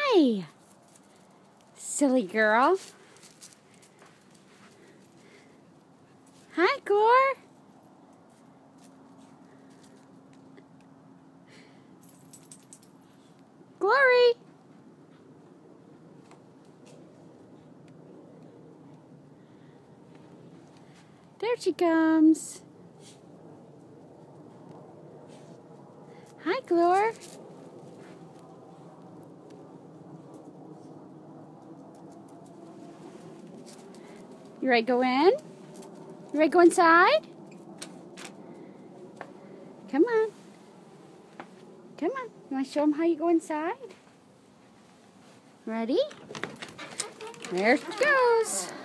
Hi, silly girl. Hi, Glor. Glory. There she comes. Hi, Glor. You ready to go in? You ready to go inside? Come on. Come on. You want to show them how you go inside? Ready? There she goes.